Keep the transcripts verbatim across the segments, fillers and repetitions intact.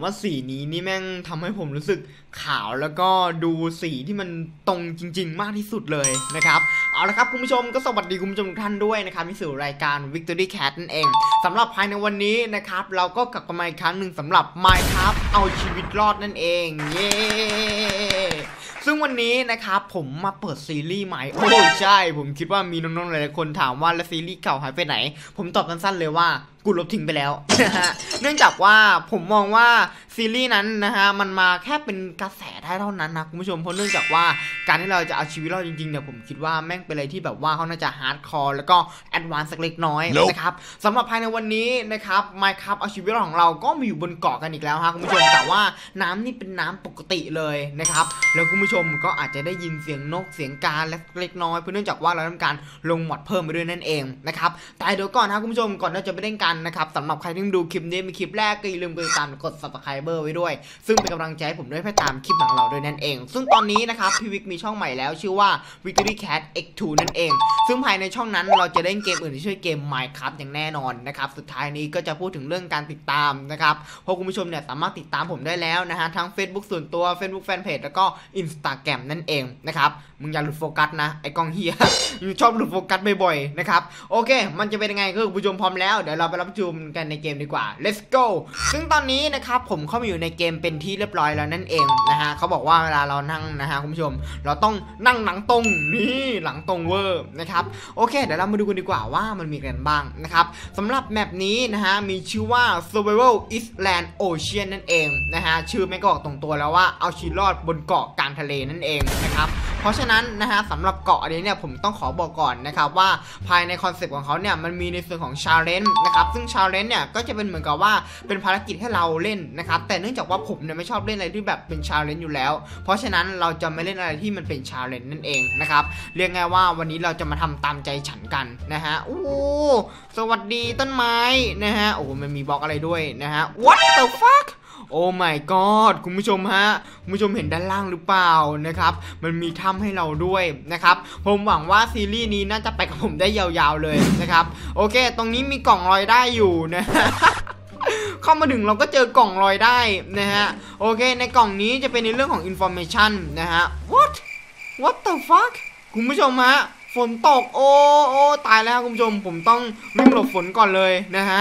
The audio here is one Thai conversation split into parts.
ว่าสีนี้นี่แม่งทำให้ผมรู้สึกขาวแล้วก็ดูสีที่มันตรงจริงๆมากที่สุดเลยนะครับเอาละครับคุณผู้ชมก็สวัสดีคุณผู้ชมทุกท่านด้วยนะครับที่สู่รายการ Victory Cat นั่นเองสำหรับภายในวันนี้นะครับเราก็กลับมาอีกครั้งหนึ่งสำหรับ Minecraft เอาชีวิตรอดนั่นเองเย้ซึ่งวันนี้นะครับผมมาเปิดซีรีส์ใหม่โอ้ใช่ผมคิดว่ามีน้องๆหลายๆคนถามว่าแล้วซีรีส์เก่าหายไปไหนผมตอบสั้นๆเลยว่ากูลบทิ้งไปแล้วนะฮะเนื่องจากว่าผมมองว่าซีรีส์นั้นนะฮะมันมาแค่เป็นกระแสได้เท่านั้นนะคุณผู้ชมเพราะเนื่องจากว่าการที่เราจะเอาชีวิตรอดจริงๆเนี่ยผมคิดว่าแม่งเป็นอะไรที่แบบว่าเขาน่าจะฮาร์ดคอร์แล้วก็แอดวานซ์สักเล็กน้อย nope. นะครับสำหรับภายในวันนี้นะครับ Minecraft เอาชีวิตรอดของเราก็มาอยู่บนเกาะกันอีกแล้วฮะคุณผู้ชมแต่ว่าน้ำนี่เป็นน้ำปกติเลยนะครับแล้วคุณผู้ชมก็อาจจะได้ยินเสียงนกเสียงกาเล็กน้อยเพราะเนื่องจากว่าเราทำการลงหมอดเพิ่มไปด้วยนั่นเองนะครับแต่เดี๋ยวก่อนนะคุณผู้ชมก่อนที่จะไปเล่นกันนะครับสำหรับใครที่ดูคลิปนี้มีคลิปแรกก็อย่าลืมกดติดตามกด ซับสไครเบอร์ ไว้ด้วยซึ่งเป็นกำลังใจให้ผมด้วยเพื่อตามคลิปของเราด้วยนั่นเองซึ่งตอนนี้นะครับพี่วิกมีช่องใหม่แล้วชื่อว่า Victory Cat เอ็กซ์ ทู นั่นเองซึ่งภายในช่องนั้นเราจะเล่นเกมอื่นที่ช่วยเกม Minecraft อย่างแน่นอนนะครับสุดท้ายนี้ก็จะพูดถึงเรื่องการติดตามนะครับเพราะคุณผู้ชมเนี่ยสามารถติดตามผมได้แล้วนะฮะทั้ง Facebook ส่วนตัว Facebook Fanpage แล้วก็ Instagram นั่นเองนะครับมึงอย่าหลุดโฟกัสนะไอ้กองเฮียมึงชอบหลุดโฟกัสบ่อยๆนะครับโอเคมันจะเป็นยังไงก็คุณผู้ชมพร้อมแล้วเดี๋ยวเราไปรับชมกันในเกมดีกว่า let's go ซึ่งตอนนี้นะครับผมเข้ามาอยู่ในเกมเป็นที่เรียบร้อยแล้วนั่นเองนะฮะเขาบอกว่าเวลาเรานั่งนะฮะคุณผู้ชมเราต้องนั่งหลังตรงนี่หลังตรงเวอร์นะครับโอเคเดี๋ยวเรามาดูกันดีกว่าว่ามันมีกันบ้างนะครับสำหรับแมปนี้นะฮะมีชื่อว่า Survival Island Ocean นั่นเองนะฮะชื่อไม่ก็ออกตรงตัวแล้วว่าเอาชีวิตรอดบนเกาะกลางทะเลนั่นเองนะครับเพราะฉะนั้นนะฮะสำหรับเกาะอันนี้เนี่ยผมต้องขอบอกก่อนนะครับว่าภายในคอนเซปต์ของเขาเนี่ยมันมีในส่วนของ challenge นะครับซึ่ง challenge เนี่ยก็จะเป็นเหมือนกับว่าเป็นภารกิจให้เราเล่นนะครับแต่เนื่องจากว่าผมเนี่ยไม่ชอบเล่นอะไรที่แบบเป็น challenge อยู่แล้วเพราะฉะนั้นเราจะไม่เล่นอะไรที่มันเป็น challenge นั่นเองนะครับเรียกง่ายว่าวันนี้เราจะมาทำตามใจฉันกันนะฮะโอ้สวัสดีต้นไม้นะฮะโอ้มันมีบล็อกอะไรด้วยนะฮะ what the fuckโอ้ my god คุณผู้ชมฮะคุณผู้ชมเห็นด้านล่างหรือเปล่านะครับมันมีถ้ำให้เราด้วยนะครับผมหวังว่าซีรีส์นี้น่าจะไปกับผมได้ยาวๆเลยนะครับโอเคตรงนี้มีกล่องลอยได้อยู่นะ เข้ามาถึงเราก็เจอกล่องลอยได้นะฮะโอเคในกล่องนี้จะเป็นในเรื่องของ information นะฮะ what what the fuck คุณผู้ชมฮะฝนตกโอ้โอ้ตายแล้วคุณผู้ชมผมต้องวิ่งหลบฝนก่อนเลยนะฮะ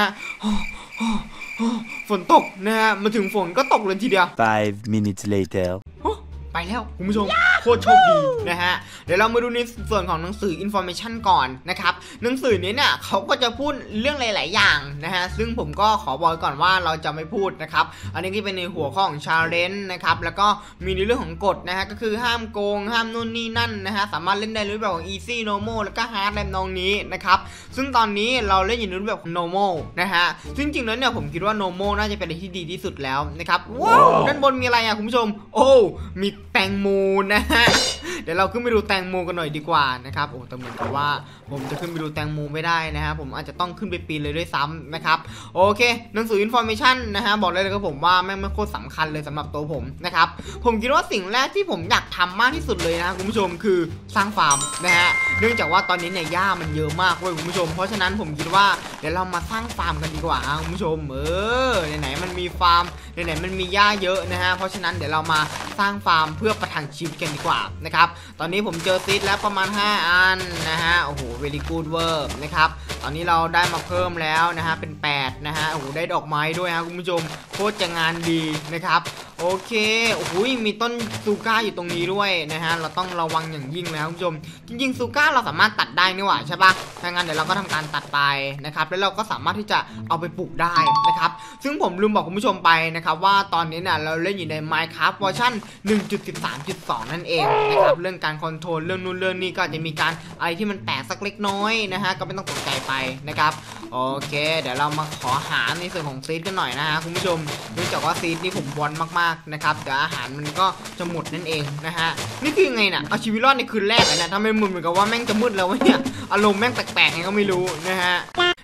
ฝนตกนะฮะมาถึงฝนก็ตกเลยทีเดียว five minutes later ไปแล้วคุณผู้ชมโคตรโชคดีนะฮะเดี๋ยวเรามาดูในส่วนของหนังสือ information ก่อนนะครับหนังสือนี้เนี่ยเขาก็จะพูดเรื่องหลายๆอย่างนะฮะซึ่งผมก็ขอบอกก่อนว่าเราจะไม่พูดนะครับอันนี้ก็เป็นในหัวข้อของ challenge นะครับแล้วก็มีในเรื่องของกฎนะฮะก็คือห้ามโกงห้ามนู่นนี่นั่นนะฮะสามารถเล่นได้ในรูปแบบของ easy normal แล้วก็ hard แบบน้องนี้นะครับซึ่งตอนนี้เราเล่นอยู่ในรูปแบบของ normal นะฮะซึ่งจริงๆแล้วเนี่ยผมคิดว่า normal น่าจะเป็นอะไรที่ดีที่สุดแล้วนะครับว้าวด้านบนมีอะไรอ่ะคุณผู้ชมโอ้มีแตงโมนะฮะเดี๋ยวเราขึ้นไปดูแตงโมกันหน่อยดีกว่านะครับโอ้แต่เหมือนกับว่าผมจะขึ้นไปดูแตงโมไม่ได้นะฮะผมอาจจะต้องขึ้นไปปีนเลยด้วยซ้ำนะครับโอเคหนังสือ information นะฮะบอกเลยเลยครับผมว่าแม่งไม่โคตรสำคัญเลยสำหรับตัวผมนะครับผมคิดว่าสิ่งแรกที่ผมอยากทำมากที่สุดเลยนะคุณผู้ชมคือสร้างฟาร์มนะฮะเนื่องจากว่าตอนนี้เนี่ยหญ้ามันเยอะมากเว้ยคุณผู้ชมเพราะฉะนั้นผมคิดว่าเดี๋ยวเรามาสร้างฟาร์มกันดีกว่าคุณผู้ชมเออไหนๆมันมีฟาร์มไหนๆมันมีหญ้าเยอะนะฮะเพราะฉะนั้นเดี๋ยวเรามาสร้างฟาร์มเพื่อประทังชีวิตกันดีกว่านะครับตอนนี้ผมเจอซีดแล้วประมาณห้าอันนะฮะโอ้โห very good work นะครับตอนนี้เราได้มาเพิ่มแล้วนะฮะเป็นแปดนะฮะโอ้โหได้ดอกไม้ด้วยฮะคุณผู้ชมโคตรจะงานดีนะครับโอเคโอ้โหมีต้นซูก้าอยู่ตรงนี้ด้วยนะฮะเราต้องระวังอย่างยิ่งเลยครับคุณผู้ชมจริงๆซูก้าเราสามารถตัดได้นี่หว่าใช่ปะถ้างั้นเดี๋ยวเราก็ทำการตัดไปนะครับแล้วเราก็สามารถที่จะเอาไปปลูกได้นะครับซึ่งผมลืมบอกคุณผู้ชมไปนะครับว่าตอนนี้เนี่ยเราเล่นอยู่ใน Minecraft เวอร์ชัน หนึ่งจุดสิบสามจุดสอง นั่นเองนะครับเรื่องการคอนโทรลเรื่องนู้นเรื่องนี้ก็จะมีการอะไรที่มันแปลกสักเล็กน้อยนะฮะก็ไม่ต้องตกใจไปนะครับโอเคเดี๋ยวเรามาขอหาในส่วนของซีดกันหน่อยนะฮะคุณผู้ชมเนื่องจากว่าซีดนี่ผมวอนมากๆนะครับเดี๋ยวอาหารมันก็จะหมดนั่นเองนะฮะนี่คือไงน่ะเอาชีวิตรอดในคืนแรกเลยนะทำไมมึนเหมือนกับว่าแม่งจะมืดแล้วเนี่ยอารมณ์แม่งแปลกๆไงก็ไม่รู้นะฮะ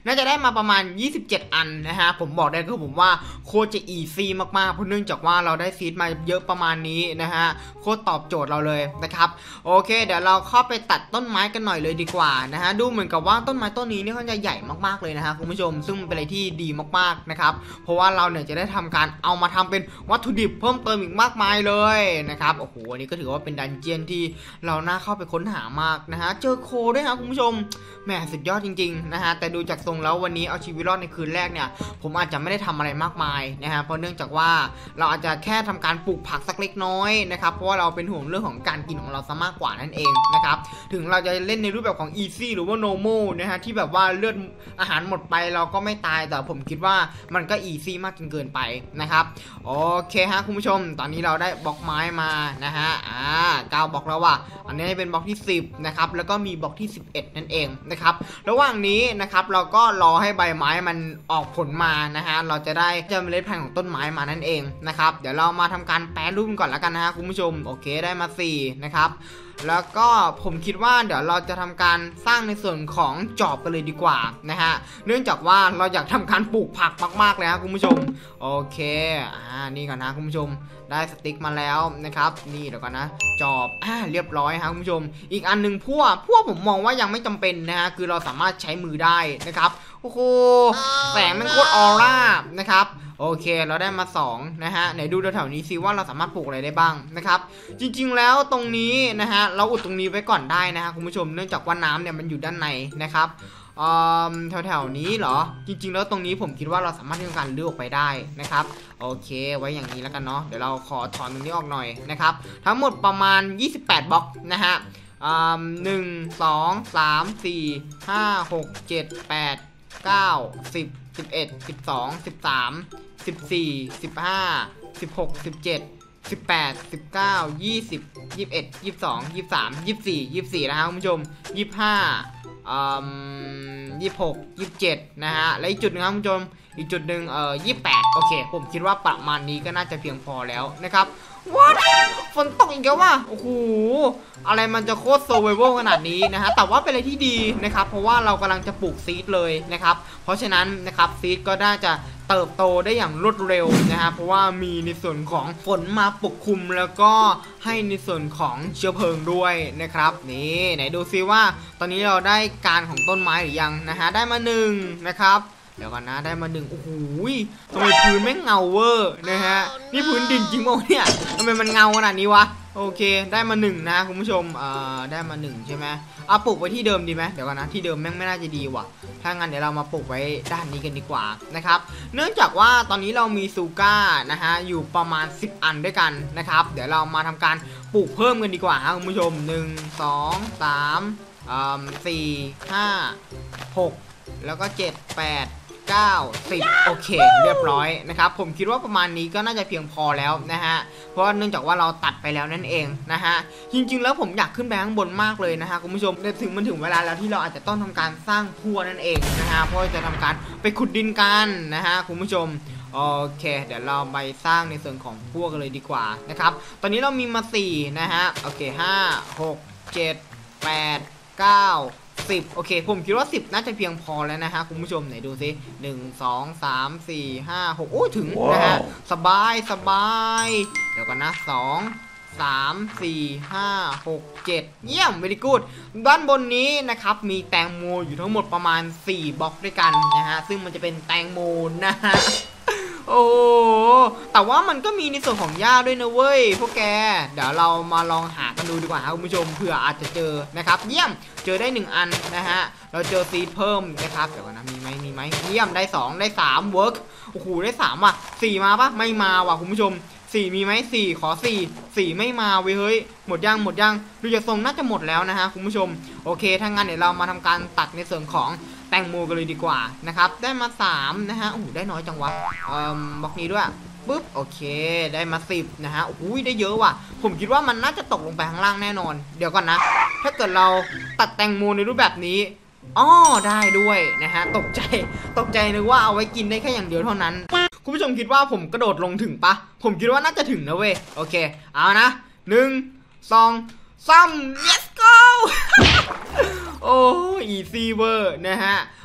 น่าจะได้มาประมาณยี่สิบเจ็ดอันนะฮะผมบอกได้คือผมว่าโคตรจะอีซี่มากๆเพราะเนื่องจากว่าเราได้ซีดมาเยอะประมาณนี้นะฮะโคตรตอบโจทย์เราเลยนะครับโอเคเดี๋ยวเราเข้าไปตัดต้นไม้กันหน่อยเลยดีกว่านะฮะดูเหมือนกับว่าต้นไม้ต้นนี้เนี่ยเขาจะใหญ่มากๆเลยนะฮะคุณผู้ชมซึ่งเป็นอะไรที่ดีมากๆนะครับเพราะว่าเราเนี่ยจะได้ทำการเอามาทำเป็นวัตถุดิบเพิ่มเติมอีกมากมายเลยนะครับโอ้โหอันนี้ก็ถือว่าเป็นดันเจียนที่เราน่าเข้าไปค้นหามากนะฮะเจอโคด้วยครับคุณผู้ชมแหมสุดยอดจริงๆนะฮะแต่ดูจากทรงแล้ววันนี้เอาชีวิตรอดในคืนแรกเนี่ยผมอาจจะไม่ได้ทำอะไรมากมายนะฮะเพราะเนื่องจากว่าเราอาจจะแค่ทำการปลูกผักสักเล็กน้อยนะครับเพราะว่าเราเป็นห่วงเรื่องของการกินของเราซะมากกว่านั่นเองนะครับถึงเราจะเล่นในรูปแบบของ easy หรือว่า normal นะฮะที่แบบว่าเลือดอาหารหมดไปเราก็ไม่ตายแต่ผมคิดว่ามันก็ easy มากจนเกินไปนะครับโอเคฮะคุณผู้ชมตอนนี้เราได้บล็อกไม้มานะฮะอ่าเก้าบล็อกแล้วว่ะอันนี้เป็นบล็อกที่สิบนะครับแล้วก็มีบล็อกที่สิบเอ็ดนั่นเองนะครับระหว่างนี้นะครับเราก็รอให้ใบไม้มันออกผลมานะฮะเราจะได้เจอเมล็ดพันธุ์ของต้นไม้มานั่นเองนะครับเดี๋ยวเรามาทำการแปรรูปก่อนแล้วกันนะฮะคุณผู้ชมโอเคได้มาสี่นะครับแล้วก็ผมคิดว่าเดี๋ยวเราจะทำการสร้างในส่วนของจอบกันเลยดีกว่านะฮะเนื่องจากว่าเราอยากทำการปลูกผักมากๆเลยครับคุณผู้ชมโอเคอ่านี่ก่อนนะคุณผู้ชมได้สติ๊กมาแล้วนะครับนี่เดี๋ยวก่อนนะจอบอ่าเรียบร้อยครับคุณผู้ชมอีกอันหนึ่งพวกพวกผมมองว่ายังไม่จำเป็นนะฮะคือเราสามารถใช้มือได้นะครับโอ้โหแสงมันโคตรออร่านะครับโอเคเราได้มาสองนะฮะไหนดูแถวๆนี้ซิว่าเราสามารถปลูกอะไรได้บ้างนะครับจริงๆแล้วตรงนี้นะฮะเราอุดตรงนี้ไว้ก่อนได้นะฮะคุณผู้ชมเนื่องจากว่าน้ำเนี่ยมันอยู่ด้านในนะครับแถวๆนี้เหรอจริงๆแล้วตรงนี้ผมคิดว่าเราสามารถที่จะการเลือกออกไปได้นะครับโอเคไว้อย่างนี้แล้วกันเนาะเดี๋ยวเราขอถอนตรงนี้ออกหน่อยนะครับทั้งหมดประมาณยี่สิบแปดบล็อกนะฮะหนึ่งสองสามสี่ห้าหกเจ็ดแปดเก้าสิบสิบเอ็ดสิบสองสิบสามสิบสี่สิบห้าสิบหกสิบเจ็ดสิบแปดสิบเก้ายี่สิบยี่สิบเอ็ดยี่สิบสองยี่สิบสามยี่สิบสี่ยี่สิบสี่นะครับคุณผู้ชมยี่สิบห้าอ่ายี่สิบหกยี่สิบเจ็ดนะฮะและอีกจุดนึงครับคุณผู้ชมอีกจุดหนึ่งเอ่อยี่สิบแปดโอเคผมคิดว่าประมาณนี้ก็น่าจะเพียงพอแล้วนะครับว้าวฝนตกอีกแล้วว่ะโอ้โหอะไรมันจะโคตรโซเวเวลขนาดนี้นะฮะแต่ว่าเป็นอะไรที่ดีนะครับเพราะว่าเรากำลังจะปลูกซีดเลยนะครับเพราะฉะนั้นนะครับซีดก็น่าจะเติบโตได้อย่างรวดเร็วนะฮะเพราะว่ามีในส่วนของฝนมาปกคลุมแล้วก็ให้ในส่วนของเชื้อเพลิงด้วยนะครับนี่ไหนดูซิว่าตอนนี้เราได้การของต้นไม้หรือยังนะฮะได้มาหนึ่งนะครับเดี๋ยวก่อนนะได้มาหนึ่งโอ้โหทำไมพื้นแม่งเงาเวอร์นะฮะนี่พื้นดินจริงมั้งเนี่ยทำไมมันเงาขนาดนี้วะโอเคได้มาหนึ่งนะคุณผู้ชมเอ่อได้มาหนึ่งใช่ไหมเอาปลูกไว้ที่เดิมดีไหมเดี๋ยวก่อนนะที่เดิมแม่งไม่น่าจะดีว่ะถ้างั้นเดี๋ยวเรามาปลูกไว้ด้านนี้กันดีกว่านะครับเนื่องจากว่าตอนนี้เรามีซูก้านะฮะอยู่ประมาณสิบอันด้วยกันนะครับเดี๋ยวเรามาทำการปลูกเพิ่มกันดีกว่าครับคุณผู้ชมหนึ่ง สอง สามอ่าสี่ ห้า หกแล้วก็เจ็ด แปดเก้า สิบโอเคเรียบร้อยนะครับผมคิดว่าประมาณนี้ก็น่าจะเพียงพอแล้วนะฮะเพราะเนื่องจากว่าเราตัดไปแล้วนั่นเองนะฮะจริงๆแล้วผมอยากขึ้นไปข้างบนมากเลยนะฮะคุณผู้ชมถึงมันถึงเวลาแล้วที่เราอาจจะต้องทำการสร้างพั่วนั่นเองนะฮะเพราะจะทำการไปขุดดินกันนะฮะคุณผู้ชมโอเคเดี๋ยวเราไปสร้างในส่วนของพั่วกันเลยดีกว่านะครับตอนนี้เรามีมาสี่นะฮะโอเคห้า หก เจ็ด แปด เก้าสิบโอเคผมคิดว่าสิบน่าจะเพียงพอแล้วนะฮะคุณผู้ชมไหนดูซิหนึ่ง สอง สาม สี่ ห้า หกโอ้ถึง wow. นะฮะสบายสบายเดี๋ยวกันนะสอง สาม สี่ ห้า หก เจ็ดเยี่ยม very good ด้านบนนี้นะครับมีแตงโมอยู่ทั้งหมดประมาณสี่บล็อกด้วยกันนะฮะซึ่งมันจะเป็นแตงโมนะฮะโอ้แต่ว่ามันก็มีในส่วนของหญ้าด้วยนะเว้ยพวกแกเดี๋ยวเรามาลองหากันดูดีกว่าครับคุณผู้ชมเผื่ออาจจะเจอนะครับเยี่ยมเจอได้หนึ่งอันนะฮะเราเจอซีดเพิ่มนะครับเดี๋ยวก่อนนะมีไหมมีไหมเยี่ยมได้สองได้สามเวิร์กโอ้โหได้สามว่ะสี่มาปะไม่มาว่ะคุณผู้ชมสี่มีไหมสี่ขอสี่สี่ไม่มาเว้ยเฮ้ยหมดยังหมดยังดูจากทรงน่าจะหมดแล้วนะฮะคุณผู้ชมโอเคถ้างั้นเดี๋ยวเรามาทำการตัดในส่วนของแตงโมกันเลยดีกว่านะครับได้มาสามนะฮะโอ้โหได้น้อยจังวะเอ่อบล็อกนี้ด้วยปุ๊บโอเคได้มาสิบนะฮะโอ้ยได้เยอะว่ะผมคิดว่ามันน่าจะตกลงไปข้างล่างแน่นอนเดี๋ยวก่อนนะถ้าเกิดเราตัดแตงโมในรูปแบบนี้อ้อได้ด้วยนะฮะตกใจตกใจนึกว่าเอาไว้กินได้แค่อย่างเดียวเท่านั้นคุณผู้ชมคิดว่าผมกระโดดลงถึงปะผมคิดว่าน่าจะถึงนะเว้ยโอเคเอานะหนึ่งสองสาม let's go โอ้อีซีเวอร์นะฮะ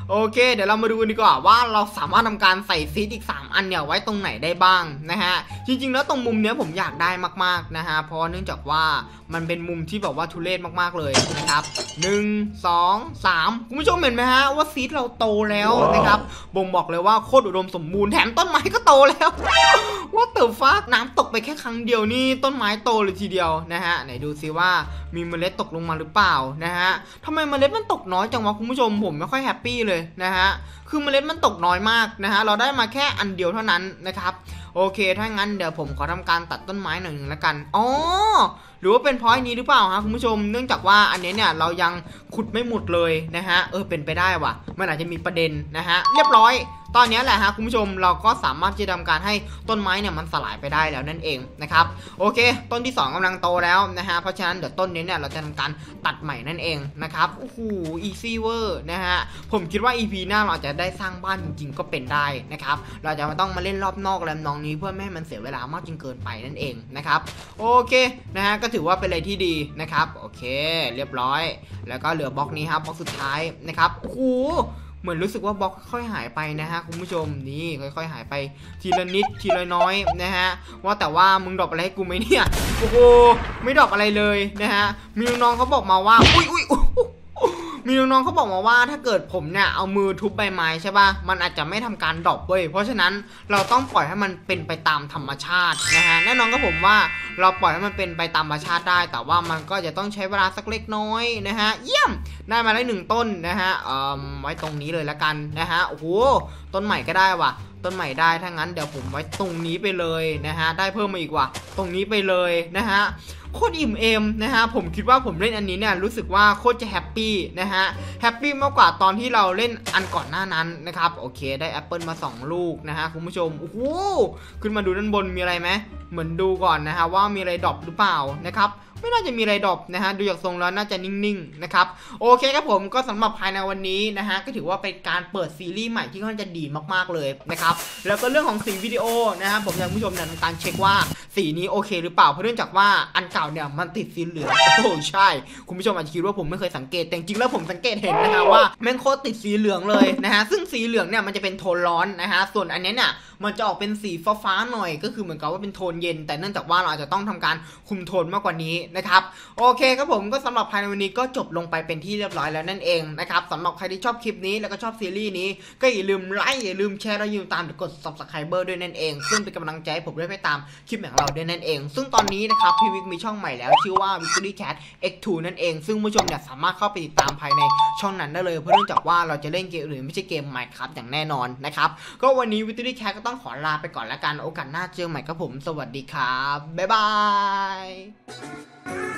โอเคเดี๋ยวเรามาดูกันดีกว่าว่าเราสามารถทำการใส่ซีดอีกสามอันเนี่ยไว้ตรงไหนได้บ้างนะฮะจริงๆแล้วตรงมุมเนี้ยผมอยากได้มากๆนะฮะเพราะเนื่องจากว่ามันเป็นมุมที่แบบว่าทุเรศมากๆเลยนะครับหนึ่ง สอง สามคุณผู้ชมเห็นไหมฮะว่าซีดเราโตแล้วนะครับบ่งบอกเลยว่าโคตรอุดมสมบูรณ์แถมต้นไม้ก็โตแล้วว่าเติบฟ้าน้ำตกไปแค่ครั้งเดียวนี่ต้นไม้โตเลยทีเดียวนะฮะไหนดูซิว่ามีเมล็ดตกลงมาหรือเปล่านะฮะทำไมเมล็ดมันตกน้อยจังวะคุณผู้ชมผมไม่ค่อยแฮปปี้เลยนะฮะคือเมล็ดมันตกน้อยมากนะฮะเราได้มาแค่อันเดียวเท่านั้นนะครับโอเคถ้างั้นเดี๋ยวผมขอทำการตัดต้นไม้หน่อยหนึ่งแล้วกันอ๋อหรือว่าเป็นเพราะอันนี้หรือเปล่าฮะคุณผู้ชมเนื่องจากว่าอันนี้เนี่ยเรายังขุดไม่หมดเลยนะฮะเออเป็นไปได้ว่ะมันอาจจะมีประเด็นนะฮะเรียบร้อยตอนนี้แหละฮะคุณผู้ชมเราก็สามารถจะทำการให้ต้นไม้เนี่ยมันสลายไปได้แล้วนั่นเองนะครับโอเคต้นที่สองกำลังโตแล้วนะฮะเพราะฉะนั้นเดี๋ยวต้นนี้เนี่ยเราจะทำการตัดใหม่นั่นเองนะครับโอ้โหอีซี่เวอร์นะฮะผมคิดว่า อี พี หน้าเราจะได้สร้างบ้านจริงๆก็เป็นได้นะครับเราจะไม่ต้องมาเล่นรอบนอกแรมนองนี้เพื่อไม่ให้มันเสียเวลามากจนเกินไปนั่นเองนะครับโอเคนะฮะก็ถือว่าเป็นอะไรที่ดีนะครับโอเคเรียบร้อยแล้วก็เหลือบล็อกนี้ครับบล็อกสุดท้ายนะครับโอ้โหเหมือนรู้สึกว่าบล็อกค่อยหายไปนะฮะคุณผู้ชมนี่ค่อยๆหายไปทีละนิดทีละน้อยนะฮะว่าแต่ว่ามึงดรอปอะไรให้กูไหมเนี่ยโอ้โหไม่ดรอปอะไรเลยนะฮะมีน้องเขาบอกมาว่าอุ้ยอุ้ยมีน้องๆเขาบอกมาว่าถ้าเกิดผมเนี่ยเอามือทุบใบไม้ใช่ป่ะมันอาจจะไม่ทำการดรอปเว้ยเพราะฉะนั้นเราต้องปล่อยให้มันเป็นไปตามธรรมชาตินะฮะแน่นอนก็ผมว่าเราปล่อยให้มันเป็นไปตามธรรมชาติได้แต่ว่ามันก็จะต้องใช้เวลาสักเล็กน้อยนะฮะเยี่ยมได้มาได้หนึ่งต้นนะฮะเอ่อไว้ตรงนี้เลยละกันนะฮะโอ้โหต้นใหม่ก็ได้ว่ะต้นใหม่ได้ถ้างั้นเดี๋ยวผมไว้ตรงนี้ไปเลยนะฮะได้เพิ่มมาอีกว่ะตรงนี้ไปเลยนะฮะโคตรอิ่มเอมนะฮะผมคิดว่าผมเล่นอันนี้เนี่ยรู้สึกว่าโคตรจะแฮปปี้นะฮะแฮปปี้มากกว่าตอนที่เราเล่นอันก่อนหน้านั้นนะครับโอเคได้แอปเปิลมาสองลูกนะฮะคุณผู้ชมโอ้โหขึ้นมาดูด้านบนมีอะไรไหมเหมือนดูก่อนนะฮะว่ามีอะไรดรอปหรือเปล่านะครับไม่น่าจะมีอะไรดรอปนะฮะดูจากทรงแล้วน่าจะนิ่งๆนะครับโอเคครับผมก็สำหรับภายในวันนี้นะฮะก็ถือว่าเป็นการเปิดซีรีส์ใหม่ที่ค่อนข้างจะดีมากๆเลยนะครับแล้วก็เรื่องของสีวิดีโอนะฮะผมอยากผู้ชมเนี่ยทำการเช็คว่าสีนี้โอเคหรือเปล่าเพราะเนื่องจากว่าอันเก่าเนี่ยมันติดสีเหลืองโอ้ใช่คุณผู้ชมอาจจะคิดว่าผมไม่เคยสังเกตแต่จริงๆแล้วผมสังเกตเห็นนะฮะว่าแม่งโคตรติดสีเหลืองเลยนะฮะซึ่งสีเหลืองเนี่ยมันจะเป็นโทนร้อนนะฮะส่วนอันนี้เนี่ยมันจะออกเป็นสีฟ้าๆหน่อยก็คือเหมือนกับว่าเป็นโทนเย็นแต่เนื่องจากว่าเราอาจจะต้องทำการคุมโทนมากกว่านี้นะครับโอเคครับผมก็สำหรับภายในวันนี้ก็จบลงไปเป็นที่เรียบร้อยแล้วนั่นเองนะครับสำหรับใครที่ชอบคลิปนี้แล้วก็ชอบซีรีส์นี้ก็อย่าลืมไลค์อย่าลืมแชร์และอย่าลืมตามกด ซับสไครเบอร์ ด้วยนั่นเองซึ่งเป็นกำลังใจให้ผมได้ไปตามคลิปของเราด้วยนั่นเองซึ่งตอนนี้นะครับพี่วิกมีช่องใหม่แล้วชื่อว่า Victory Cat เอ็กซ์ ทู นั่นเองซึ่งผู้ชมเนี่ยสามารถเข้าไปติดตามภายในช่องนั้นได้เลยเพราะเนื่องจากว่าเราจะเล่นเกมอื่นไม่ใช่เกม Minecraft อย่างแน่นอนนะครับก็วันนี้ Victory Cat ก็ต้องขอลาไปก่อนแล้วกันโอกาสหน้าเจอใหม่ครับผมสวัสดีครับบ๊ายบาย